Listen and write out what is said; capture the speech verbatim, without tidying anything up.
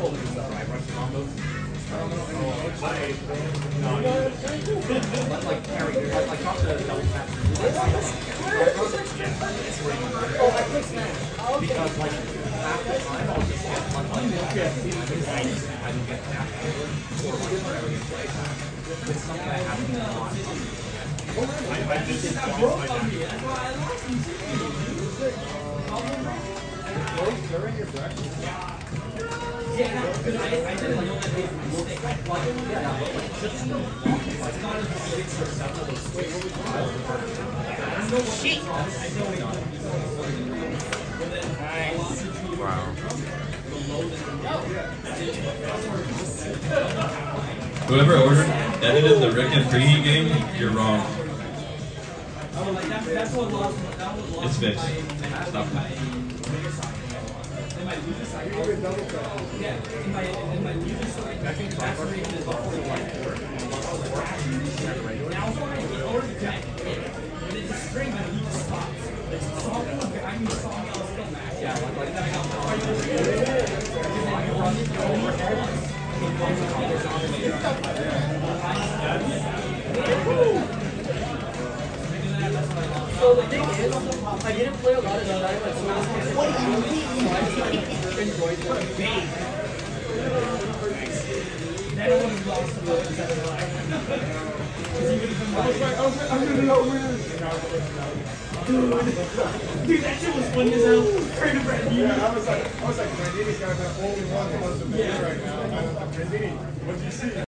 Because like half the time I'll just get one like that. I don't get that or whatever you play. It's something I haven't done. I I just didn't my that's why I lost him too. During your breakfast? Yeah, because I I didn't know that they were mistake. Like yeah, like just it's not as six or seven of those. Wait, what was it? Shit! I know. Wow. Whoever ordered edited the Rick and Preheat game, you're wrong. It's Vince. Stop. So the thing is, I didn't play a lot of the time, so what do you mean? I enjoyed the game. Then I would have lost the vote instead of life. I was like, I was like, I'm gonna know winners. Dude, dude, that shit was funny as hell. Yeah, I was like, I was like, Brandini's got the only one that wants to make it right now. Brandini, what did you see?